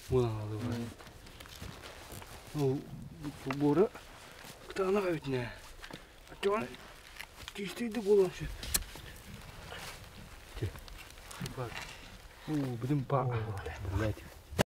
Ulan Allah. O bu bora kıtağına ver ne? Acaba geçtiydi bulan şu. Bak. Benim pak.